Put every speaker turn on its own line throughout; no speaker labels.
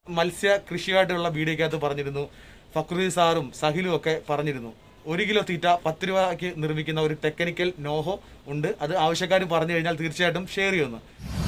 മത്സ്യ കൃഷിയായിട്ടുള്ള വീഡിയോക്കകത്ത് പറഞ്ഞിരുന്നു. ഫക്രുദ്ദീൻ സാറും സഹിലും ഒക്കെ പറഞ്ഞിരുന്നു 1 കിലോ തീറ്റ 10 രൂപയ്ക്ക് നിർമ്മിക്കുന്ന ഒരു ടെക്നിക്കൽ നോഹോ ഉണ്ട്. അത് ആവശ്യക്കാർ പറഞ്ഞു കഴിഞ്ഞാൽ തീർച്ചയായിട്ടും ഷെയർ ചെയ്യുന്നു.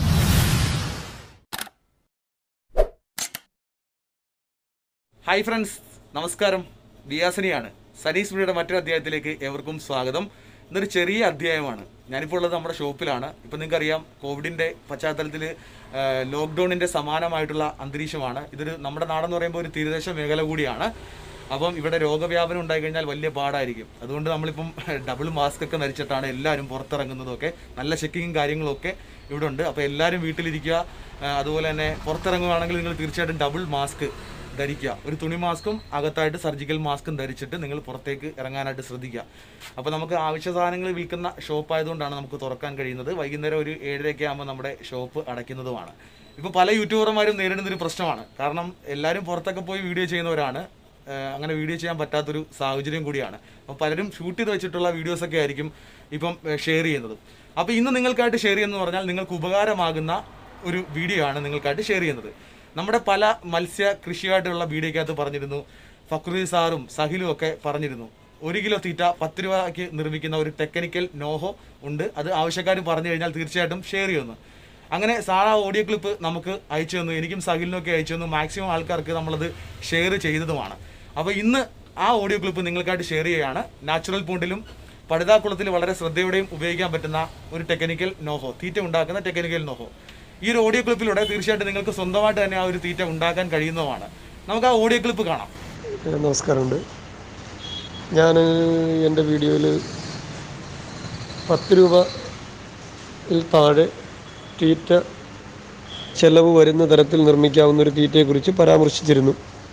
ഹായ് ഫ്രണ്ട്സ്, നമസ്കാരം. വിയാസനിയാണ്. സനീസ്.മെഡിയയുടെ മറ്റൊരു അധ്യായത്തിലേക്ക് ഏവർക്കും സ്വാഗതം. ഇതൊരു ചെറിയ അധ്യായമാണ്. ഞാനിപ്പോൾ ഉള്ളത് നമ്മുടെ ഷോപ്പിലാണ്. ഇപ്പം നിങ്ങൾക്കറിയാം, കോവിഡിൻ്റെ പശ്ചാത്തലത്തിൽ ലോക്ക്ഡൗണിൻ്റെ സമാനമായിട്ടുള്ള അന്തരീക്ഷമാണ്. ഇതൊരു നമ്മുടെ നാടെന്ന് പറയുമ്പോൾ ഒരു തീരദേശ മേഖല കൂടിയാണ്. അപ്പം ഇവിടെ രോഗവ്യാപനം ഉണ്ടായിക്കഴിഞ്ഞാൽ വലിയ പാടായിരിക്കും. അതുകൊണ്ട് നമ്മളിപ്പം ഡബിൾ മാസ്ക് ഒക്കെ ധരിച്ചിട്ടാണ് എല്ലാവരും പുറത്തിറങ്ങുന്നതൊക്കെ. നല്ല ചെക്കിങ്ങും കാര്യങ്ങളൊക്കെ ഇവിടെ ഉണ്ട്. അപ്പോൾ എല്ലാവരും വീട്ടിലിരിക്കുക. അതുപോലെ തന്നെ പുറത്തിറങ്ങുകയാണെങ്കിൽ നിങ്ങൾ തീർച്ചയായിട്ടും ഡബിൾ മാസ്ക് ധരിക്കുക. ഒരു തുണി മാസ്കും അകത്തായിട്ട് സർജിക്കൽ മാസ്കും ധരിച്ചിട്ട് നിങ്ങൾ പുറത്തേക്ക് ഇറങ്ങാനായിട്ട് ശ്രദ്ധിക്കുക. അപ്പോൾ നമുക്ക് ആവശ്യ സാധനങ്ങൾ വിൽക്കുന്ന ഷോപ്പ് ആയതുകൊണ്ടാണ് നമുക്ക് തുറക്കാൻ കഴിയുന്നത്. വൈകുന്നേരം ഒരു 7:30 ആകുമ്പോൾ നമ്മുടെ ഷോപ്പ് അടയ്ക്കുന്നതുമാണ്. ഇപ്പോൾ പല യൂട്യൂബർമാരും നേരിടുന്നൊരു പ്രശ്നമാണ്. കാരണം എല്ലാവരും പുറത്തൊക്കെ പോയി വീഡിയോ ചെയ്യുന്നവരാണ്. അങ്ങനെ വീഡിയോ ചെയ്യാൻ പറ്റാത്തൊരു സാഹചര്യം കൂടിയാണ്. അപ്പോൾ പലരും ഷൂട്ട് ചെയ്ത് വെച്ചിട്ടുള്ള വീഡിയോസൊക്കെ ആയിരിക്കും ഇപ്പം ഷെയർ ചെയ്യുന്നത്. അപ്പോൾ ഇന്ന് നിങ്ങൾക്കായിട്ട് ഷെയർ ചെയ്യുന്നതെന്ന് പറഞ്ഞാൽ നിങ്ങൾക്ക് ഉപകാരമാകുന്ന ഒരു വീഡിയോ ആണ് നിങ്ങൾക്കായിട്ട് ഷെയർ ചെയ്യുന്നത്. നമ്മുടെ പല മത്സ്യ കൃഷിയായിട്ടുള്ള വീഡിയോക്കകത്ത് പറഞ്ഞിരുന്നു. ഫക്രുദ്ദീൻ സാറും സഹിലും ഒക്കെ പറഞ്ഞിരുന്നു 1 കിലോ തീറ്റ 10 രൂപയ്ക്ക് നിർമ്മിക്കുന്ന ഒരു ടെക്നിക്കൽ നോഹോ ഉണ്ട്. അത് ആവശ്യക്കാർ പറഞ്ഞു കഴിഞ്ഞാൽ തീർച്ചയായിട്ടും ഷെയർ ചെയ്യുന്നു. അങ്ങനെ സാറാ ഓഡിയോ ക്ലിപ്പ് നമുക്ക് അയച്ചു തന്നു. എനിക്കും സഹിലിനൊക്കെ അയച്ചു തന്നു. മാക്സിമം ആൾക്കാർക്ക് നമ്മളത് ഷെയർ ചെയ്തതുമാണ്. അപ്പോൾ ഇന്ന് ആ ഓഡിയോ ക്ലിപ്പ് നിങ്ങൾക്കായിട്ട് ഷെയർ ചെയ്യുകയാണ്. നാച്ചുറൽ പൂണ്ടിലും പടുതാക്കുളത്തിൽ വളരെ ശ്രദ്ധയോടെയും ഉപയോഗിക്കാൻ പറ്റുന്ന ഒരു ടെക്നിക്കൽ നോഹോ, തീറ്റ ഉണ്ടാക്കുന്ന ടെക്നിക്കൽ നോഹോ. ഈ ഒരു ഓഡിയോ ക്ലിപ്പിലൂടെ തീർച്ചയായിട്ടും നിങ്ങൾക്ക് സ്വന്തമായിട്ട് തന്നെ ആ ഒരു തീറ്റ ഉണ്ടാക്കാൻ കഴിയുന്നതുമാണ്. നമുക്ക് ആ ഓഡിയോ ക്ലിപ്പ് കാണാം.
നമസ്കാരമുണ്ട്. ഞാൻ എൻ്റെ വീഡിയോയിൽ 10 രൂപയിൽ താഴെ തീറ്റ ചെലവ് വരുന്ന തരത്തിൽ നിർമ്മിക്കാവുന്ന ഒരു തീറ്റയെക്കുറിച്ച് പരാമർശിച്ചിരുന്നു.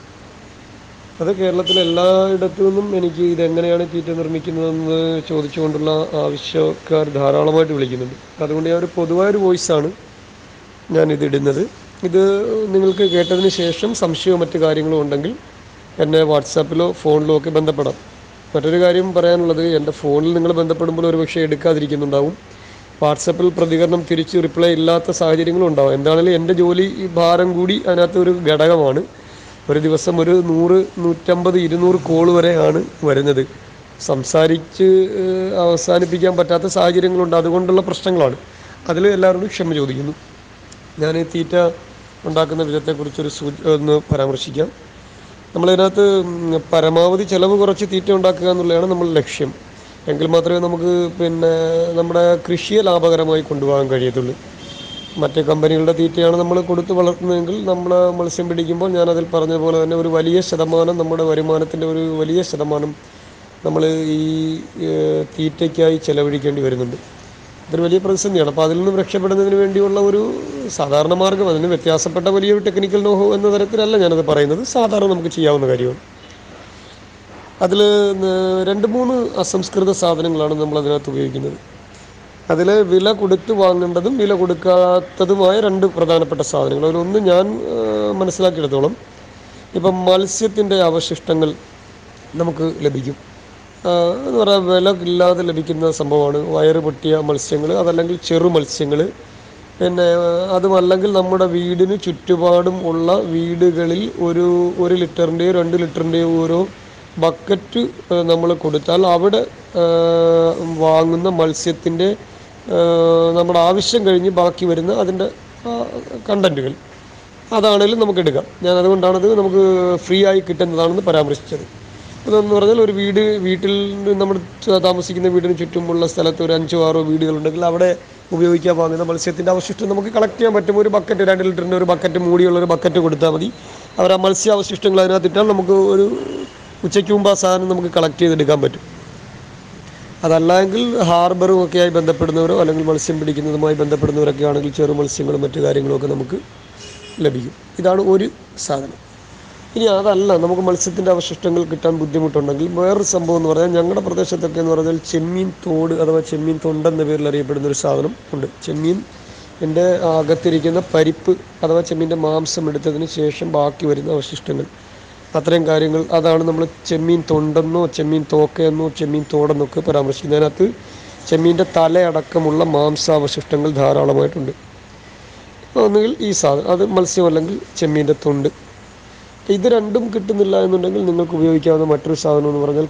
അത് കേരളത്തിലെ എല്ലായിടത്തു നിന്നും എനിക്ക് ഇതെങ്ങനെയാണ് തീറ്റ നിർമ്മിക്കുന്നതെന്ന് ചോദിച്ചുകൊണ്ടുള്ള ആവശ്യക്കാർ ധാരാളമായിട്ട് വിളിക്കുന്നുണ്ട്. അതുകൊണ്ട് ഞാൻ ഒരു പൊതുവായൊരു വോയിസാണ് ഞാനിതിടുന്നത്. ഇത് നിങ്ങൾക്ക് കേട്ടതിന് ശേഷം സംശയമോ മറ്റു കാര്യങ്ങളോ ഉണ്ടെങ്കിൽ എന്നെ വാട്സാപ്പിലോ ഫോണിലോ ഒക്കെ ബന്ധപ്പെടാം. മറ്റൊരു കാര്യം പറയാനുള്ളത്, എൻ്റെ ഫോണിൽ നിങ്ങൾ ബന്ധപ്പെടുമ്പോൾ ഒരു പക്ഷേ എടുക്കാതിരിക്കുന്നുണ്ടാവും. വാട്സാപ്പിൽ പ്രതികരണം തിരിച്ച് റിപ്ലൈ ഇല്ലാത്ത സാഹചര്യങ്ങളും ഉണ്ടാവും. എന്താണെങ്കിലും എൻ്റെ ജോലി ഈ ഭാരം കൂടി അതിനകത്ത് ഒരു ഘടകമാണ്. ഒരു ദിവസം ഒരു 100, 150, 200 കോൾ വരെയാണ് വരുന്നത്. സംസാരിച്ച് അവസാനിപ്പിക്കാൻ പറ്റാത്ത സാഹചര്യങ്ങളുണ്ട്. അതുകൊണ്ടുള്ള പ്രശ്നങ്ങളാണ്. അതിൽ എല്ലാവരോടും ക്ഷമ ചോദിക്കുന്നു. ഞാൻ തീറ്റ ഉണ്ടാക്കുന്ന വിധത്തെക്കുറിച്ചൊരു ഒന്ന് പരാമർശിക്കാം. നമ്മളിതിനകത്ത് പരമാവധി ചിലവ് കുറച്ച് തീറ്റ ഉണ്ടാക്കുക എന്നുള്ളതാണ് നമ്മൾ ലക്ഷ്യം. എങ്കിൽ മാത്രമേ നമുക്ക് നമ്മുടെ കൃഷിയെ ലാഭകരമായി കൊണ്ടുപോകാൻ കഴിയത്തുള്ളൂ. മറ്റ് കമ്പനികളുടെ തീറ്റയാണ് നമ്മൾ കൊടുത്ത് വളർത്തുന്നതെങ്കിൽ നമ്മൾ മത്സ്യം പിടിക്കുമ്പോൾ ഞാനതിൽ പറഞ്ഞതുപോലെ തന്നെ ഒരു വലിയ ശതമാനം, നമ്മുടെ വരുമാനത്തിൻ്റെ ഒരു വലിയ ശതമാനം നമ്മൾ ഈ തീറ്റയ്ക്കായി ചെലവഴിക്കേണ്ടി വരുന്നുണ്ട്. അതൊരു വലിയ പ്രതിസന്ധിയാണ്. അപ്പോൾ അതിൽ നിന്നും രക്ഷപ്പെടുന്നതിന് വേണ്ടിയുള്ള ഒരു സാധാരണ മാർഗ്ഗം, അതിന് വ്യത്യാസപ്പെട്ട വലിയൊരു ടെക്നിക്കൽ നോഹോ എന്ന തരത്തിലല്ല ഞാനത് പറയുന്നത്. സാധാരണ നമുക്ക് ചെയ്യാവുന്ന കാര്യമാണ്. അതിൽ 2-3 അസംസ്കൃത സാധനങ്ങളാണ് നമ്മളതിനകത്ത് ഉപയോഗിക്കുന്നത്. അതിൽ വില കൊടുത്ത് വാങ്ങേണ്ടതും വില കൊടുക്കാത്തതുമായ 2 പ്രധാനപ്പെട്ട സാധനങ്ങൾ. അതിലൊന്ന് ഞാൻ മനസ്സിലാക്കിയെടുത്തോളം ഇപ്പം മത്സ്യത്തിൻ്റെ അവശിഷ്ടങ്ങൾ നമുക്ക് ലഭിക്കും. എന്ന് പറഞ്ഞാൽ വില ഇല്ലാതെ ലഭിക്കുന്ന സംഭവമാണ്. വയറ് പൊട്ടിയ മത്സ്യങ്ങൾ, അതല്ലെങ്കിൽ ചെറു മത്സ്യങ്ങൾ. അതുമല്ലെങ്കിൽ നമ്മുടെ വീടിന് ചുറ്റുപാടും ഉള്ള വീടുകളിൽ ഒരു 1 ലിറ്ററിൻ്റെയോ 2 ലിറ്ററിൻ്റെയോ ഓരോ ബക്കറ്റ് നമ്മൾ കൊടുത്താൽ അവിടെ വാങ്ങുന്ന മത്സ്യത്തിൻ്റെ നമ്മുടെ ആവശ്യം കഴിഞ്ഞ് ബാക്കി വരുന്ന അതിൻ്റെ കണ്ടൻറ്റുകൾ അതാണെങ്കിലും നമുക്ക് എടുക്കാം. ഞാൻ അതുകൊണ്ടാണത് നമുക്ക് ഫ്രീ ആയി കിട്ടുന്നതാണെന്ന് പരാമർശിച്ചത്. അതെന്ന് പറഞ്ഞാൽ ഒരു വീട്ടിൽ നമ്മൾ താമസിക്കുന്ന വീടിന് ചുറ്റുമുള്ള സ്ഥലത്ത് ഒരു 5-6 വീടുകളുണ്ടെങ്കിൽ അവിടെ ഉപയോഗിക്കാൻ വാങ്ങുന്ന മത്സ്യത്തിൻ്റെ അവശിഷ്ടം നമുക്ക് കളക്ട് ചെയ്യാൻ പറ്റും. ഒരു ബക്കറ്റ് 2 ലിറ്ററിൻ്റെ ഒരു ബക്കറ്റ്, മൂടിയുള്ളൊരു ബക്കറ്റ് കൊടുത്താൽ മതി. അവർ ആ മത്സ്യാവശിഷ്ടങ്ങൾ അതിനകത്തിട്ടാൽ നമുക്ക് ഒരു ഉച്ചയ്ക്ക് മുമ്പ് ആ സാധനം നമുക്ക് കളക്ട് ചെയ്തെടുക്കാൻ പറ്റും. അതല്ലെങ്കിൽ ഹാർബറും ഒക്കെയായി ബന്ധപ്പെടുന്നവരോ അല്ലെങ്കിൽ മത്സ്യം പിടിക്കുന്നതുമായി ബന്ധപ്പെടുന്നവരൊക്കെ ആണെങ്കിൽ ചെറു മത്സ്യങ്ങളും മറ്റു കാര്യങ്ങളൊക്കെ നമുക്ക് ലഭിക്കും. ഇതാണ് ഒരു സാധനം. ഇനി അതല്ല, നമുക്ക് മത്സ്യത്തിൻ്റെ അവശിഷ്ടങ്ങൾ കിട്ടാൻ ബുദ്ധിമുട്ടുണ്ടെങ്കിൽ വേറൊരു സംഭവം എന്ന് പറഞ്ഞാൽ, ഞങ്ങളുടെ പ്രദേശത്തൊക്കെ എന്ന് പറഞ്ഞാൽ ചെമ്മീൻ തോട് അഥവാ ചെമ്മീൻ തൊണ്ടെന്ന പേരിൽ അറിയപ്പെടുന്നൊരു സാധനം ഉണ്ട്. ചെമ്മീൻ എൻ്റെ അകത്തിരിക്കുന്ന പരിപ്പ് അഥവാ ചെമ്മീൻ്റെ മാംസം എടുത്തതിന് ശേഷം ബാക്കി വരുന്ന അവശിഷ്ടങ്ങൾ, അത്രയും കാര്യങ്ങൾ, അതാണ് നമ്മൾ ചെമ്മീൻ തൊണ്ടെന്നോ ചെമ്മീൻ തോക്കയെന്നോ ചെമ്മീൻ തോടെന്നൊക്കെ പരാമർശിക്കുന്നത്. അതിനകത്ത് ചെമ്മീൻ്റെ തലയടക്കമുള്ള മാംസാവശിഷ്ടങ്ങൾ ധാരാളമായിട്ടുണ്ട്. ഒന്നുകിൽ ഈ സാധനം, അത് മത്സ്യമല്ലെങ്കിൽ ചെമ്മീൻ്റെ തൊണ്ട്, ഇത് രണ്ടും കിട്ടുന്നില്ല എന്നുണ്ടെങ്കിൽ നിങ്ങൾക്ക് ഉപയോഗിക്കാവുന്ന മറ്റൊരു സാധനം എന്ന് പറഞ്ഞാൽ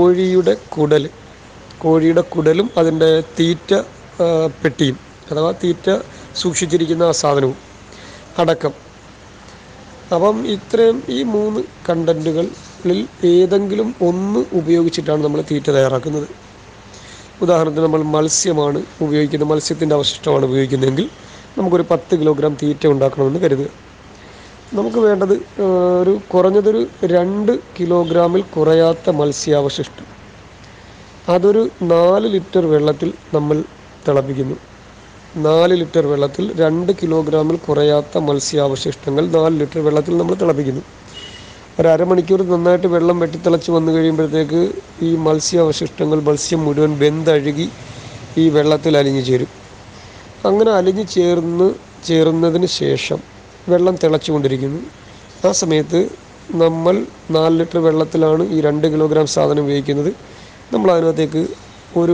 കോഴിയുടെ കുടലും അതിൻ്റെ തീറ്റ പെട്ടിയും, അഥവാ തീറ്റ സൂക്ഷിച്ചിരിക്കുന്ന ആ സാധനവും അടക്കം. അപ്പം ഇത്രയും ഈ 3 കണ്ടൻറ്റുകളിൽ ഏതെങ്കിലും ഒന്ന് ഉപയോഗിച്ചിട്ടാണ് നമ്മൾ തീറ്റ തയ്യാറാക്കുന്നത്. ഉദാഹരണത്തിന് നമ്മൾ മത്സ്യമാണ് ഉപയോഗിക്കുന്നത്, മത്സ്യത്തിൻ്റെ അവശിഷ്ടമാണ് ഉപയോഗിക്കുന്നതെങ്കിൽ നമുക്കൊരു 10 കിലോഗ്രാം തീറ്റ ഉണ്ടാക്കണമെന്ന് കരുതുക. നമുക്ക് വേണ്ടത് കുറഞ്ഞതൊരു 2 കിലോഗ്രാമിൽ കുറയാത്ത മത്സ്യാവശിഷ്ടം. അതൊരു 4 ലിറ്റർ വെള്ളത്തിൽ നമ്മൾ തിളപ്പിക്കുന്നു. 4 ലിറ്റർ വെള്ളത്തിൽ 2 കിലോഗ്രാമിൽ കുറയാത്ത മത്സ്യാവശിഷ്ടങ്ങൾ 4 ലിറ്റർ വെള്ളത്തിൽ നമ്മൾ തിളപ്പിക്കുന്നു. ഒരു അരമണിക്കൂർ നന്നായിട്ട് വെള്ളം വെട്ടിത്തിളച്ച് വന്നു കഴിയുമ്പോഴത്തേക്ക് ഈ മത്സ്യം മുഴുവൻ വെന്തഴുകി ഈ വെള്ളത്തിൽ അലിഞ്ഞു ചേരും. അങ്ങനെ അലിഞ്ഞു ചേർന്നതിന് ശേഷം വെള്ളം തിളച്ചുകൊണ്ടിരിക്കുന്നു. ആ സമയത്ത് നമ്മൾ 4 ലിറ്റർ വെള്ളത്തിലാണ് ഈ 2 കിലോഗ്രാം സാധനം ഉപയോഗിക്കുന്നത്. നമ്മൾ അതിനകത്തേക്ക് ഒരു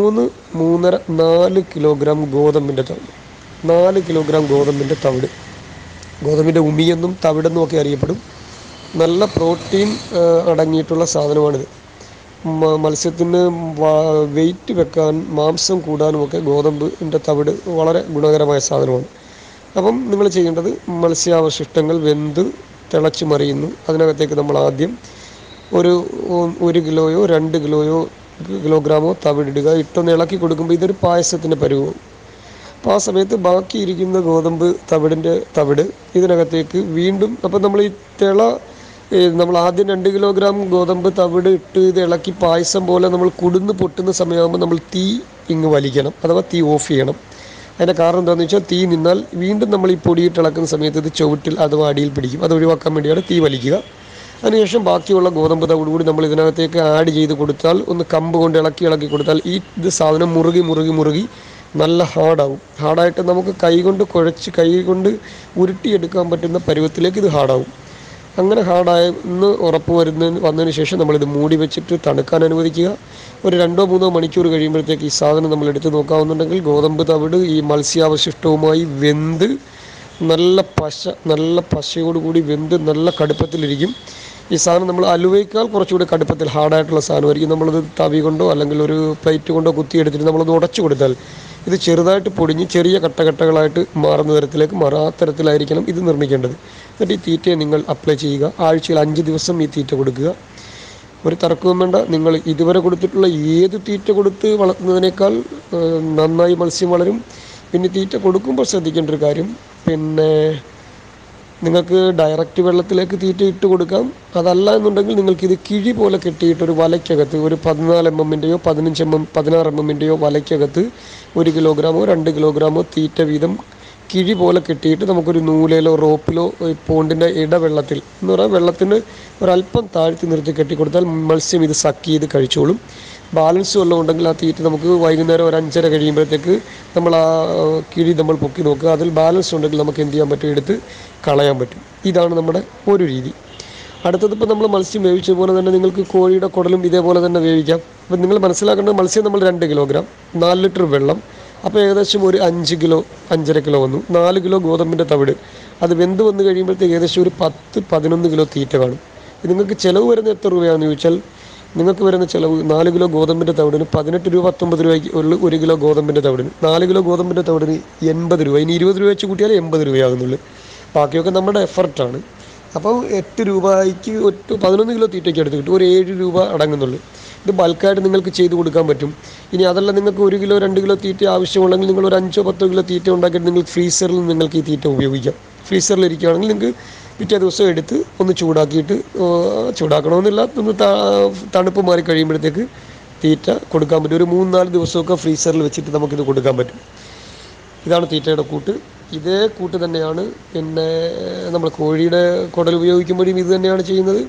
4 കിലോഗ്രാം ഗോതമ്പിൻ്റെ തവിട്, 4 കിലോഗ്രാം ഗോതമ്പിൻ്റെ തവിട്, ഗോതമ്പിൻ്റെ ഉമിയെന്നും തവിടെന്നും ഒക്കെ അറിയപ്പെടും. നല്ല പ്രോട്ടീൻ അടങ്ങിയിട്ടുള്ള സാധനമാണിത്. മത്സ്യത്തിന് വെയിറ്റ് വെക്കാൻ, മാംസം കൂടാനുമൊക്കെ ഗോതമ്പിൻ്റെ തവിട് വളരെ ഗുണകരമായ സാധനമാണ്. അപ്പം നിങ്ങൾ ചെയ്യേണ്ടത്, മത്സ്യാവശിഷ്ടങ്ങൾ വെന്ത് തിളച്ച് മറിയുന്നു. അതിനകത്തേക്ക് നമ്മൾ ആദ്യം ഒരു 1 കിലോയോ 2 കിലോഗ്രാമോ തവിടിടുക. ഇട്ടൊന്ന് ഇളക്കി കൊടുക്കുമ്പോൾ ഇതൊരു പായസത്തിൻ്റെ പരുവവും. അപ്പോൾ ആ സമയത്ത് ബാക്കിയിരിക്കുന്ന ഗോതമ്പ് തവിട് ഇതിനകത്തേക്ക് വീണ്ടും, അപ്പം നമ്മൾ ആദ്യം 2 കിലോഗ്രാം ഗോതമ്പ് തവിട് ഇട്ട് ഇത് ഇളക്കി പായസം പോലെ നമ്മൾ കുടുന്ന് പൊട്ടുന്ന സമയമാകുമ്പോൾ നമ്മൾ തീ വലിക്കണം, അഥവാ തീ ഓഫ് ചെയ്യണം. അതിൻ്റെ കാരണം എന്താണെന്ന് വെച്ചാൽ, തീ നിന്നാൽ വീണ്ടും നമ്മൾ ഈ പൊടിയിട്ട് ഇളക്കുന്ന സമയത്ത് ഇത് ചുവട്ടിൽ അഥവാ അടിയിൽ പിടിക്കും. അത് ഒഴിവാക്കാൻ വേണ്ടിയാണ് തീ വലിക്കുക. അതിനുശേഷം ബാക്കിയുള്ള ഗോതമ്പ് തവിട് കൂടി നമ്മൾ ഇതിനകത്തേക്ക് ആഡ് ചെയ്ത് കൊടുത്താൽ, ഒന്ന് കമ്പ് കൊണ്ട് ഇളക്കി കൊടുത്താൽ ഇത് സാധനം മുറുകി നല്ല ഹാർഡാവും. ഹാർഡായിട്ട് നമുക്ക് കൈ കൊണ്ട് ഉരുട്ടിയെടുക്കാൻ പറ്റുന്ന പരുവത്തിലേക്ക് ഇത് ഹാർഡാവും. അങ്ങനെ ഹാർഡായെന്ന് ഉറപ്പ് വന്നതിന് ശേഷം നമ്മളിത് മൂടി വെച്ചിട്ട് തണുക്കാൻ അനുവദിക്കുക. ഒരു 2-3 മണിക്കൂർ കഴിയുമ്പോഴത്തേക്ക് ഈ സാധനം നമ്മൾ എടുത്ത് നോക്കാവുന്നുണ്ടെങ്കിൽ ഗോതമ്പ് തവിട് ഈ മത്സ്യാവശിഷ്ടവുമായി വെന്ത് നല്ല പശയോടുകൂടി വെന്ത് നല്ല കടുപ്പത്തിലിരിക്കും. ഈ സാധനം നമ്മൾ അലുവയേക്കാൾ കുറച്ചുകൂടി കടുപ്പത്തിൽ ഹാർഡായിട്ടുള്ള സാധനമായിരിക്കും. നമ്മളത് തവി കൊണ്ടോ അല്ലെങ്കിൽ ഒരു പ്ലേറ്റ് കൊണ്ടോ കുത്തിയെടുത്തിട്ട് നമ്മളത് ഉടച്ചു കൊടുത്താൽ ഇത് ചെറുതായിട്ട് പൊടിഞ്ഞ് ചെറിയ കട്ടകളായിട്ട് മാറുന്ന തരത്തിലായിരിക്കണം ഇത് നിർമ്മിക്കേണ്ടത്. എന്നിട്ട് ഈ തീറ്റയെ നിങ്ങൾ അപ്ലൈ ചെയ്യുക. ആഴ്ചയിൽ 5 ദിവസം ഈ തീറ്റ കൊടുക്കുക. ഒരു തർക്കവും വേണ്ട, നിങ്ങൾ ഇതുവരെ കൊടുത്തിട്ടുള്ള ഏത് തീറ്റ കൊടുത്ത് വളർത്തുന്നതിനേക്കാൾ നന്നായി മത്സ്യം വളരും. പിന്നെ തീറ്റ കൊടുക്കുമ്പോൾ ശ്രദ്ധിക്കേണ്ട ഒരു കാര്യം, നിങ്ങൾക്ക് ഡയറക്റ്റ് വെള്ളത്തിലേക്ക് തീറ്റ ഇട്ട് കൊടുക്കാം. അതല്ല എന്നുണ്ടെങ്കിൽ നിങ്ങൾക്കിത് കിഴി പോലെ കെട്ടിയിട്ട് ഒരു വലയ്ക്കകത്ത് ഒരു 14 mm-ൻ്റെയോ 16 mm-ൻ്റെയോ വലയ്ക്കകത്ത് 1 കിലോഗ്രാമോ 2 കിലോഗ്രാമോ തീറ്റ വീതം കിഴി പോലെ കെട്ടിയിട്ട് നമുക്കൊരു നൂലിലോ റോപ്പിലോ പോണ്ടിൻ്റെ ഇടവെള്ളത്തിൽ എന്ന് പറഞ്ഞാൽ വെള്ളത്തിന് ഒരല്പം താഴ്ത്തി നിർത്തി കെട്ടിക്കൊടുത്താൽ മത്സ്യം ഇത് സക്ക് ചെയ്ത് കഴിച്ചോളും. ബാലൻസ് വല്ലതും ഉണ്ടെങ്കിൽ ആ തീറ്റ നമുക്ക് വൈകുന്നേരം ഒരു 5:30 കഴിയുമ്പോഴത്തേക്ക് നമ്മൾ ആ കിഴി നമ്മൾ പൊക്കി നോക്കുക. അതിൽ ബാലൻസ് ഉണ്ടെങ്കിൽ നമുക്ക് എന്ത് ചെയ്യാൻ പറ്റും, എടുത്ത് കളയാൻ പറ്റും. ഇതാണ് നമ്മുടെ ഒരു രീതി. അടുത്തതിപ്പോൾ നമ്മൾ മത്സ്യം വേവിച്ച പോലെ തന്നെ നിങ്ങൾക്ക് കോഴിയുടെ കുടലും ഇതേപോലെ തന്നെ വേവിക്കാം. അപ്പം നിങ്ങൾ മനസ്സിലാക്കേണ്ടത്, മത്സ്യം നമ്മൾ 2 കിലോഗ്രാം 4 ലിറ്റർ വെള്ളം, അപ്പോൾ ഏകദേശം ഒരു 5 കിലോ 5.5 കിലോ വന്നു. 4 കിലോ ഗോതമ്പിൻ്റെ തവിട്, അത് വെന്ത് വന്ന് കഴിയുമ്പോഴത്തേക്ക് ഏകദേശം ഒരു 10-11 കിലോ തീറ്റ കാണും. നിങ്ങൾക്ക് ചിലവ് വരുന്നത് എത്ര രൂപയാണെന്ന് ചോദിച്ചാൽ, നിങ്ങൾക്ക് വരുന്ന ചിലവ് 4 കിലോ ഗോതമ്പിൻ്റെ തവിടിന് 18 രൂപ 19 രൂപയ്ക്ക് ഉള്ളു. 1 കിലോ ഗോതമ്പിൻ്റെ തവിടിന് 4 കിലോ ഗോതമ്പിൻ്റെ തവിടിന് 80 രൂപ. ഇനി 20 രൂപ വെച്ച് കൂട്ടിയാൽ 80 രൂപയാകുന്നുള്ളൂ. ബാക്കിയൊക്കെ നമ്മുടെ എഫർട്ടാണ്. അപ്പോൾ 8 രൂപയ്ക്ക് 11 കിലോ തീറ്റയ്ക്ക് എടുത്ത് കിട്ടും. ഒരു 7 രൂപ അടങ്ങുന്നുള്ളൂ. ഇത് ബൾക്കായിട്ട് നിങ്ങൾക്ക് ചെയ്ത് കൊടുക്കാൻ പറ്റും. ഇനി അതല്ല, നിങ്ങൾക്ക് 1 കിലോ 2 കിലോ തീറ്റ ആവശ്യമുണ്ടെങ്കിൽ നിങ്ങൾ ഒരു 5-10 കിലോ തീറ്റ ഉണ്ടാക്കിയിട്ട് നിങ്ങൾക്ക് ഫ്രീസറിൽ നിങ്ങൾക്ക് ഈ തീറ്റ ഉപയോഗിക്കാം. ഫ്രീസറിലിരിക്കുകയാണെങ്കിൽ നിങ്ങൾക്ക് പിറ്റേ ദിവസം എടുത്ത് ഒന്ന് ചൂടാക്കണമെന്നില്ല, ഒന്ന് തണുപ്പ് മാറി കഴിയുമ്പോഴത്തേക്ക് തീറ്റ കൊടുക്കാൻ പറ്റും. ഒരു 3-4 ദിവസമൊക്കെ ഫ്രീസറിൽ വെച്ചിട്ട് നമുക്കിത് കൊടുക്കാൻ പറ്റും. ഇതാണ് തീറ്റയുടെ കൂട്ട്. ഇതേ കൂട്ട് തന്നെയാണ് നമ്മൾ കോഴിയുടെ കുടൽ ഉപയോഗിക്കുമ്പോഴും ഇത് തന്നെയാണ് ചെയ്യുന്നത്.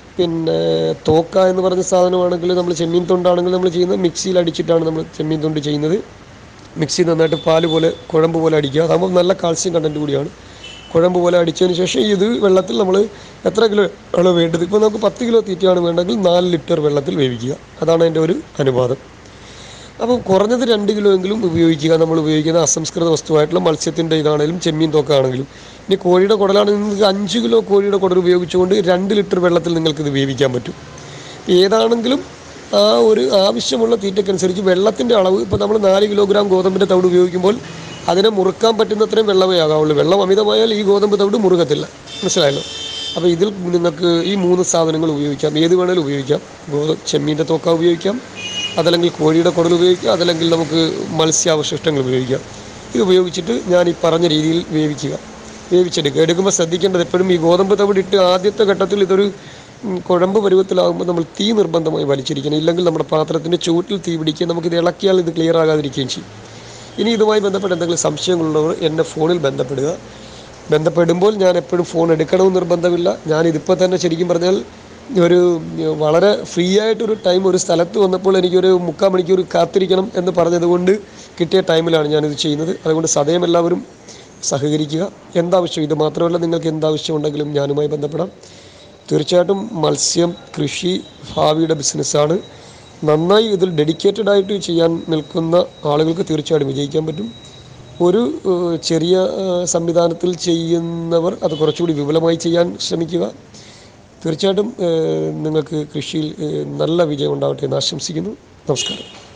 തോക്ക എന്ന് പറഞ്ഞ സാധനമാണെങ്കിൽ, നമ്മൾ ചെമ്മീൻ തൊണ്ടാണെങ്കിൽ നമ്മൾ ചെയ്യുന്നത് മിക്സിയിൽ അടിച്ചിട്ടാണ് നമ്മൾ ചെമ്മീൻ തൊണ്ട് ചെയ്യുന്നത്. മിക്സി നന്നായിട്ട് കുഴമ്പ് പോലെ അടിക്കുക. അതാകുമ്പോൾ നല്ല കാൽസ്യം കണ്ടൻറ്റ് കൂടിയാണ്. കുഴമ്പ് പോലെ അടിച്ചതിന് ശേഷം ഇത് വെള്ളത്തിൽ നമ്മൾ എത്ര കിലോ ആണ് വേണ്ടത്, ഇപ്പോൾ നമുക്ക് 10 കിലോ തീറ്റയാണ് വേണ്ടെങ്കിൽ 4 ലിറ്റർ വെള്ളത്തിൽ വേവിക്കുക. അതാണ് എൻ്റെ ഒരു അനുപാതം. അപ്പോൾ കുറഞ്ഞത് 2 കിലോ എങ്കിലും ഉപയോഗിക്കുക. നമ്മൾ ഉപയോഗിക്കുന്ന അസംസ്കൃത വസ്തുവായിട്ടുള്ള മത്സ്യത്തിൻ്റെ ഇതാണെങ്കിലും ചെമ്മീൻ തോക്കാണെങ്കിലും. ഇനി കോഴിയുടെ കുടലാണെങ്കിൽ നിങ്ങൾക്ക് 5 കിലോ കോഴിയുടെ കുടൽ ഉപയോഗിച്ചുകൊണ്ട് 2 ലിറ്റർ വെള്ളത്തിൽ നിങ്ങൾക്കിത് വേവിക്കാൻ പറ്റും. ഏതാണെങ്കിലും ആ ഒരു ആവശ്യമുള്ള തീറ്റയ്ക്കനുസരിച്ച് വെള്ളത്തിൻ്റെ അളവ്, ഇപ്പോൾ നമ്മൾ 4 കിലോഗ്രാം ഗോതമ്പിൻ്റെ തവിട് ഉപയോഗിക്കുമ്പോൾ അതിനെ മുറുക്കാൻ പറ്റുന്നത്രയും വെള്ളമേ ആകാവുള്ളൂ. വെള്ളം അമിതമായാൽ ഈ ഗോതമ്പ് തവിട് മുറുകത്തില്ല. മനസ്സിലായല്ലോ? അപ്പോൾ ഇതിൽ നിങ്ങൾക്ക് ഈ 3 സാധനങ്ങൾ ഉപയോഗിക്കാം. ഏത് വേണേലും ഉപയോഗിക്കാം. ചെമ്മീൻ്റെ തോക്ക ഉപയോഗിക്കാം, അതല്ലെങ്കിൽ കോഴിയുടെ കുടൽ ഉപയോഗിക്കാം, അതല്ലെങ്കിൽ നമുക്ക് മത്സ്യാവശിഷ്ടങ്ങൾ ഉപയോഗിക്കാം. ഇത് ഉപയോഗിച്ചിട്ട് ഞാൻ ഈ പറഞ്ഞ രീതിയിൽ വേവിച്ചെടുക്കുക. എടുക്കുമ്പോൾ ശ്രദ്ധിക്കേണ്ടത് എപ്പോഴും ഈ ഗോതമ്പ് തവിടിട്ട് ആദ്യത്തെ ഘട്ടത്തിൽ ഇതൊരു കുഴമ്പ് പരുവത്തിലാകുമ്പോൾ നമ്മൾ തീ നിർബന്ധമായി വലിച്ചിരിക്കണം. ഇല്ലെങ്കിൽ നമ്മുടെ പാത്രത്തിൻ്റെ ചൂട്ടിൽ തീ പിടിക്കുകയും നമുക്കിത് ഇളക്കിയാൽ ഇത് ക്ലിയർ ആകാതിരിക്കുകയും ചെയ്യും. ഇനി ഇതുമായി ബന്ധപ്പെട്ട് എന്തെങ്കിലും സംശയങ്ങളുള്ളവർ എന്നെ ഫോണിൽ ബന്ധപ്പെടുമ്പോൾ ഞാൻ എപ്പോഴും ഫോൺ എടുക്കണമെന്ന് നിർബന്ധമില്ല. ഞാനിതിപ്പോൾ തന്നെ ശരിക്കും പറഞ്ഞാൽ ഒരു വളരെ ഫ്രീ ആയിട്ടൊരു ടൈം ഒരു സ്ഥലത്ത് വന്നപ്പോൾ എനിക്കൊരു 3/4 മണിക്കൂർ കാത്തിരിക്കണം എന്ന് പറഞ്ഞതുകൊണ്ട് കിട്ടിയ ടൈമിലാണ് ഞാനിത് ചെയ്യുന്നത്. അതുകൊണ്ട് സദയം എല്ലാവരും സഹകരിക്കുക. എന്താവശ്യം, ഇത് മാത്രമല്ല, നിങ്ങൾക്ക് എന്താവശ്യമുണ്ടെങ്കിലും ഞാനുമായി ബന്ധപ്പെടാം. തീർച്ചയായിട്ടും മത്സ്യം കൃഷി ഭാവിയുടെ ബിസിനസ്സാണ്. നന്നായി ഇതിൽ ഡെഡിക്കേറ്റഡ് ആയിട്ട് ചെയ്യാൻ നിൽക്കുന്ന ആളുകൾക്ക് തീർച്ചയായിട്ടും വിജയിക്കാൻ പറ്റും. ഒരു ചെറിയ സംവിധാനത്തിൽ ചെയ്യുന്നവർ അത് കുറച്ചുകൂടി വിപുലമായി ചെയ്യാൻ ശ്രമിക്കുക. തീർച്ചയായിട്ടും നിങ്ങൾക്ക് കൃഷിയിൽ നല്ല വിജയം ഉണ്ടാവട്ടെ എന്ന് ആശംസിക്കുന്നു. നമസ്കാരം.